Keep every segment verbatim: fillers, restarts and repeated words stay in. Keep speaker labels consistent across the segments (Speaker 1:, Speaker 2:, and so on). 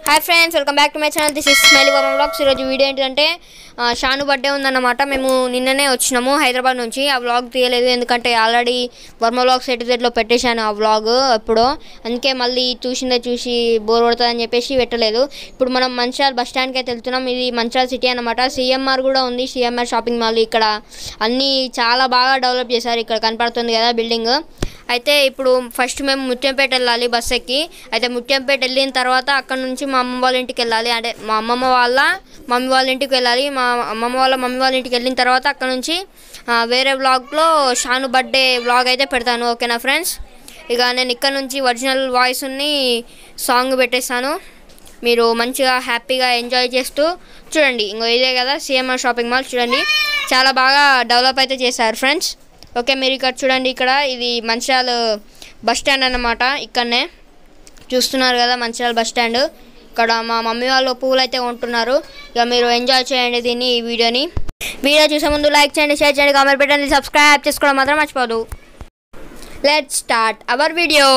Speaker 1: Hi friends, welcome back to my channel. This is Smiley Varma vlogs. ఈరోజు video ఏంటంటే Shanu birthday ఉందన్నమాట. మేము నిన్ననే వచ్చినాము హైదరాబాద్ నుంచి. ఆ వ్లాగ్ తీయలేదు ఎందుకంటే ఆల్రెడీ వర్మ వ్లాగ్స్ ఎటు జెడ్లో పెట్టేశాను ఆ వ్లాగ్ ఎప్పుడో. అందుకే మళ్ళీ చూసిందే చూసి బోర్ కొడుతుందని చెప్పేసి పెట్టలేదు. ఇప్పుడు మనం మంచిర్యాల బస్ స్టాండ్కి అయితే వెళ్తున్నాం. ఇది మంచిర్యాల సిటీ అనమాట. సిఎంఆర్ కూడా ఉంది, సిఎంఆర్ షాపింగ్ మాల్. ఇక్కడ అన్నీ చాలా బాగా డెవలప్ చేశారు. ఇక్కడ కనపడుతుంది కదా బిల్డింగ్. అయితే ఇప్పుడు ఫస్ట్ మేము ముత్యంపేట వెళ్ళాలి బస్ ఎక్కి. అయితే ముత్యంపేట వెళ్ళిన తర్వాత అక్కడ నుంచి మా అమ్మమ్మ వాళ్ళ ఇంటికి వెళ్ళాలి. అంటే మా అమ్మమ్మ వాళ్ళ మమ్మీ వాళ్ళ ఇంటికి వెళ్ళాలి. మా అమ్మమ్మ వాళ్ళ మమ్మీ వాళ్ళ ఇంటికి వెళ్ళిన తర్వాత అక్కడ నుంచి వేరే వ్లాగ్లో షాను బర్త్డే వ్లాగ్ అయితే పెడతాను. ఓకేనా ఫ్రెండ్స్? ఇక నేను ఇక్కడ నుంచి ఒరిజినల్ వాయిస్ని సాంగ్ పెట్టేస్తాను. మీరు మంచిగా హ్యాపీగా ఎంజాయ్ చేస్తూ చూడండి. ఇంకో ఇదే కదా సిఎంఆర్ షాపింగ్ మాల్. చూడండి, చాలా బాగా డెవలప్ అయితే చేశారు ఫ్రెండ్స్. ఓకే, మీరు ఇక్కడ చూడండి. ఇక్కడ ఇది మంచిర్యాల బస్ స్టాండ్ అన్నమాట. ఇక్కడనే చూస్తున్నారు కదా మంచిర్యాల బస్ స్టాండ్. ఇక్కడ మా మమ్మీ వాళ్ళు పువ్వులు అయితే కొంటున్నారు. ఇక మీరు ఎంజాయ్ చేయండి దీన్ని, ఈ వీడియోని. వీడియో చూసే ముందు లైక్ చేయండి, షేర్ చేయండి, కామెంట్ పెట్టండి, సబ్స్క్రైబ్ చేసుకోవడం మాత్రం మర్చిపోదు. Let's start our video.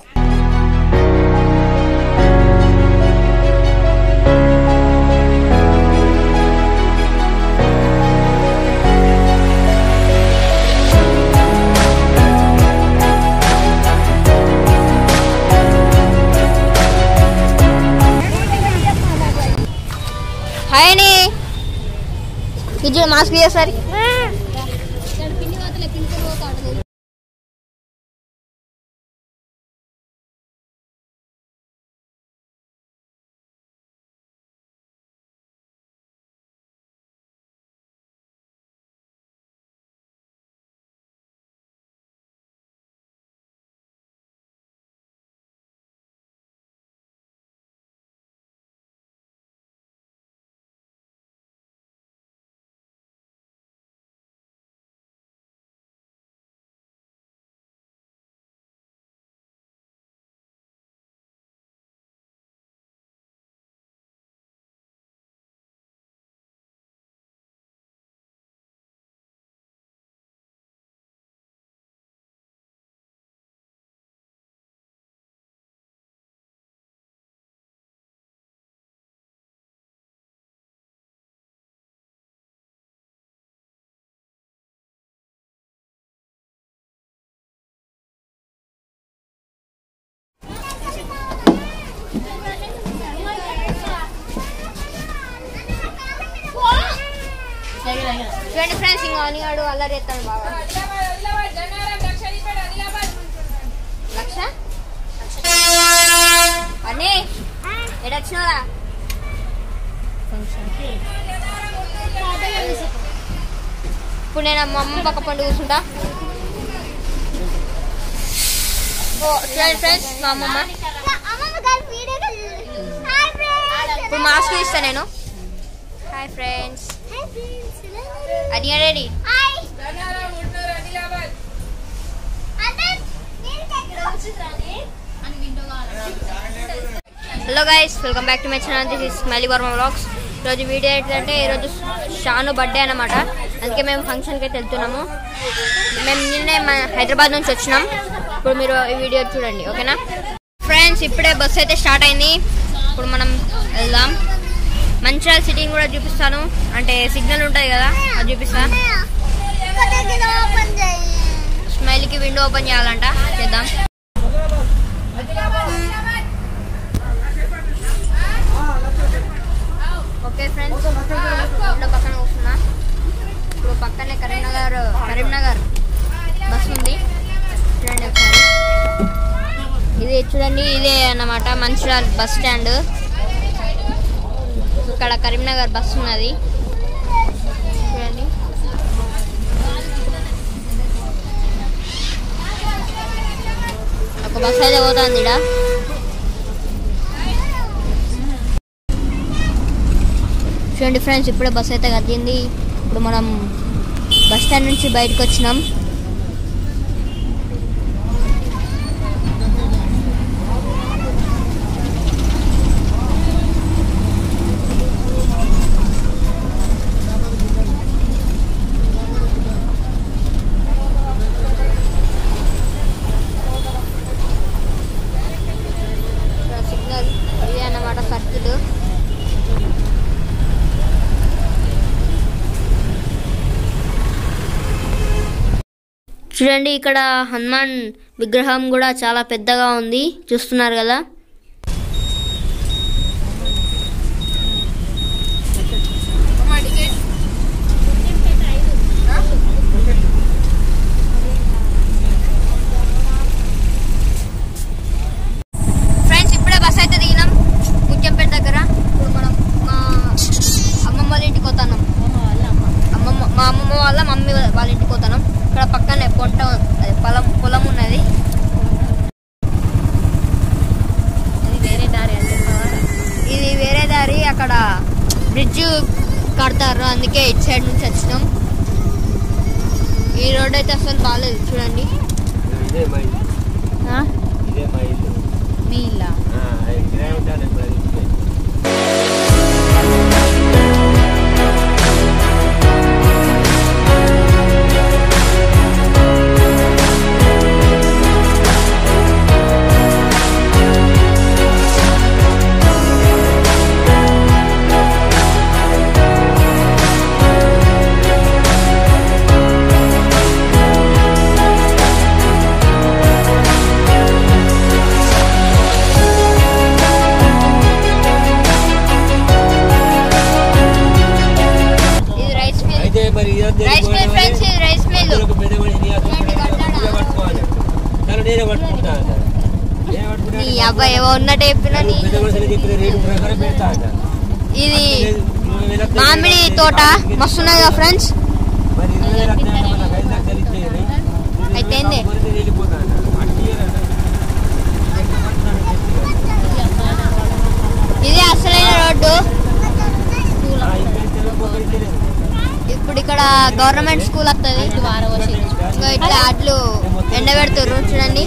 Speaker 1: Hi అండి, ఇది మాస్క్ చేస్తారు. చూడండి ఫ్రెండ్స్, ఇంకా అనిగాడు అల్లరి ఎత్తాడు బాగా. లక్ష అని ఎటు వచ్చినారా? ఇప్పుడు నేను మా అమ్మ పక్క పండు కూర్చుంటా. చూడండి ఫ్రెండ్స్, మా అమ్మమ్మ. ఇప్పుడు మాస్క్ ఇస్తా నేను. హాయ్ ఫ్రెండ్స్, అది ready. Hello guys, welcome back to my channel. This is Smiley Varma vlogs. ఈరోజు వీడియో ఏంటంటే ఈరోజు షాను బర్త్డే అనమాట. అందుకే మేము ఫంక్షన్కి అయితే వెళ్తున్నాము. మేము నిన్నే హైదరాబాద్ నుంచి వచ్చినాం. ఇప్పుడు మీరు ఈ వీడియో చూడండి, ఓకేనా ఫ్రెండ్స్? ఇప్పుడే బస్సు అయితే స్టార్ట్ అయింది. ఇప్పుడు మనం వెళ్దాం. మంచిర్యాల సిటీని కూడా చూపిస్తాను. అంటే సిగ్నల్ ఉంటుంది కదా, అది చూపిస్తా. స్మైల్కి విండో ఓపెన్ చేయాలంట, చేద్దాం. ఓకే ఫ్రెండ్స్, విండో పక్కన కూర్చున్నా. ఇప్పుడు పక్కనే కరీంనగర్ కరీంనగర్ బస్ ఉంది. చూడండి ఒకసారి, ఇది చూడండి, ఇదే అన్నమాట మంచిర్యాల బస్ స్టాండ్. ఇక్కడ కరీంనగర్ బస్సు ఉన్నది చూడండి. ఒక బస్సు అయితే పోతుంది ఇక్కడ. చూడండి ఫ్రెండ్స్, ఇప్పుడే బస్సు అయితే కదిలింది. ఇప్పుడు మనం బస్ స్టాండ్ నుంచి బయటకు వచ్చినాం. సర్కిల్ చూడండి ఇక్కడ హనుమాన్ విగ్రహం కూడా చాలా పెద్దగా ఉంది, చూస్తున్నారు కదా. ఫ్రెండ్స్ ఇప్పుడే బస్ అయితే దిగినాం ముత్యంపేట దగ్గర. ఇప్పుడు మనం మా అమ్మమ్మ వాళ్ళ ఇంటికి పోతున్నాం. అమ్మమ్మ మా అమ్మమ్మ వాళ్ళ మమ్మీ వాళ్ళ ఇంటికి పోతున్నాం. ఇక్కడ పక్కనే పొట్ట పొలం పొలం ఉన్నది. ఇది వేరే దారి, అక్కడ బ్రిడ్జ్ కడతారు, అందుకే ఇటు సైడ్ నుంచి వచ్చినాం. ఈ రోడ్ అయితే అసలు బాగాలేదు చూడండి. మీ ఇల్లా? Rice mill friends, rice mill. నీ అబ్బాయి ఏవో ఉన్నట్టు చెప్పినా. ఇది మామిడి తోట మస్తున్నది కదా ఫ్రెండ్స్. అయితే ఇది అసలైన రోడ్డు. ఇప్పుడు ఇక్కడ గవర్నమెంట్ స్కూల్ వస్తుంది. ఇట్లా అట్లు ఎండబెడుతుర్రు చూడండి.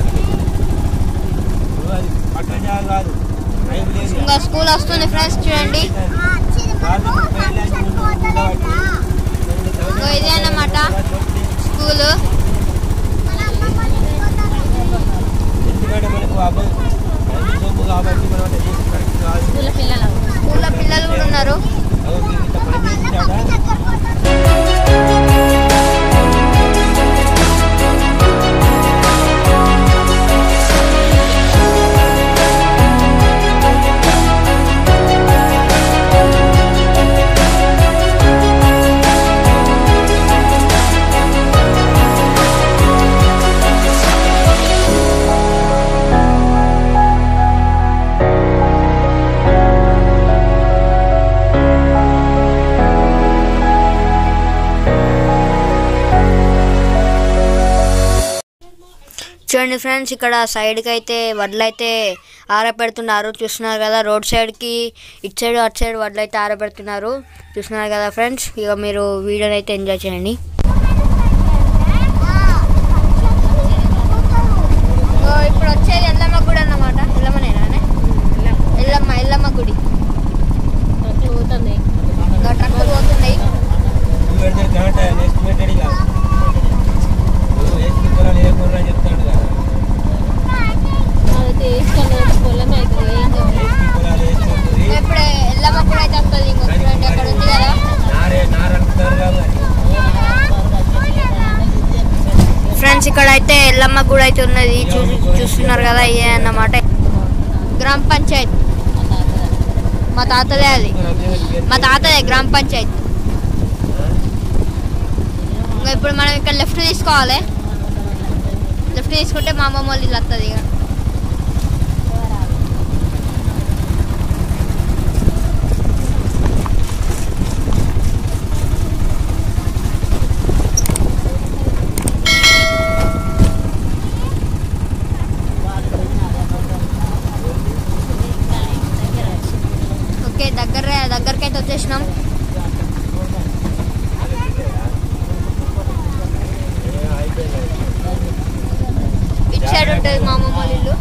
Speaker 1: ఇంకా స్కూల్ వస్తుంది ఫ్రెండ్స్ చూడండి. ఇదే అన్నమాట స్కూలు. స్కూల్లో పిల్లలు కూడా ఉన్నారు. చూడండి ఫ్రెండ్స్, ఇక్కడ సైడ్కి అయితే వడ్లు అయితే ఆరబెడుతున్నారు చూస్తున్నారు కదా. రోడ్ సైడ్కి ఇటు సైడ్ అటు సైడ్ వడ్లు అయితే ఆరబెడుతున్నారు చూస్తున్నారు కదా ఫ్రెండ్స్. ఇక మీరు వీడియోని అయితే ఎంజాయ్ చేయండి. ఇప్పుడు వచ్చేది ఎల్లమ్మ గుడి అన్నమాట. ఎల్లమ్మనేనా? ఎల్లమ్మ ఎల్లమ్మ గుడి. ట్రక్కులు పోతున్నాయి. ఇప్పుడే ఎల్లమ్మ గుడి అయితే వస్తుంది. ఇంకొకటి అక్కడ ఉంది కదా. ఫ్రెండ్స్ ఇక్కడ అయితే ఎల్లమ్మ గుడి అయితే ఉన్నది చూ చూస్తున్నారు కదా. ఇదే అన్నమాట గ్రామ పంచాయత్. మా తాతదే అది, మా తాతదే గ్రామ పంచాయత్. ఇంకా ఇప్పుడు మనం ఇక్కడ లెఫ్ట్ తీసుకోవాలి. లెఫ్ట్ తీసుకుంటే మా అమ్మమ్మ వాళ్ళు ఇల్లు వస్తుంది. ఇక ఓకే దగ్గర దగ్గరకైతే వచ్చేసినాం. ఇటు సైడ్ ఉంటుంది మా అమ్మమ్మ వాళ్ళ ఇల్లు.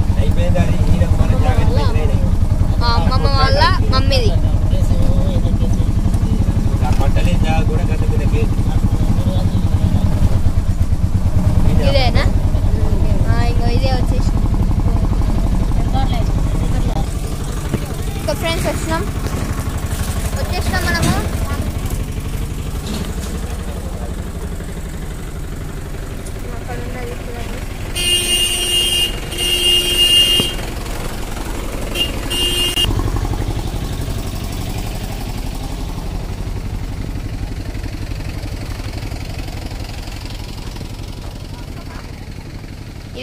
Speaker 1: మా అమ్మమ్మ వాళ్ళ మమ్మీది. ఇదేనా? ఇంకా ఇదే వచ్చేసి ఇంకా ఫ్రెండ్స్ వచ్చినాం వచ్చేసినాం మనము.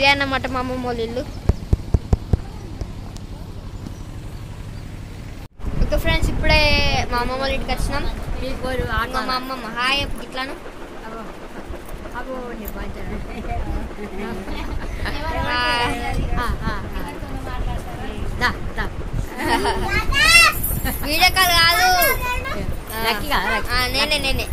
Speaker 1: ఇదే అన్నమాట మా అమ్మమ్మ వాళ్ళ ఇల్లు. ఓకే ఫ్రెండ్స్, ఇప్పుడే మా అమ్మమ్మ వాళ్ళ ఇంటికి వచ్చినాం. మా అమ్మమ్మ హాయ్ ఇట్లాను వీడియో కాల్ కాదు, నేనే నేనే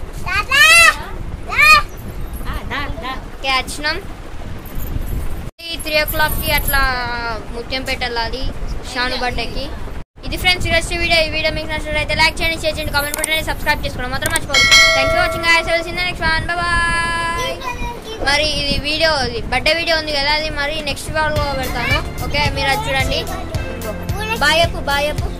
Speaker 1: వచ్చినాం. త్రీ ఓ క్లాక్కి అట్లా ముత్యంపేట వెళ్ళాలి షాను బర్త్డేకి. ఇది ఫ్రెండ్స్ ఈరోజు వీడియో. ఈ వీడియో మీకు నచ్చినట్లయితే లైక్ చేయండి, షేర్ చేయండి, కామెంట్ పెట్టండి, సబ్స్క్రైబ్ చేసుకోవడం మాత్రం మర్చిపోదు. Thanks for watching guys. I will see you next one. Bye. మరి ఇది వీడియో బర్త్డే వీడియో ఉంది కదా, అది మరి నెక్స్ట్ వాల్లో పెడతాను. ఓకే, మీరు అది చూడండి. బాయ్ చెప్పు, బాయ్ చెప్పు.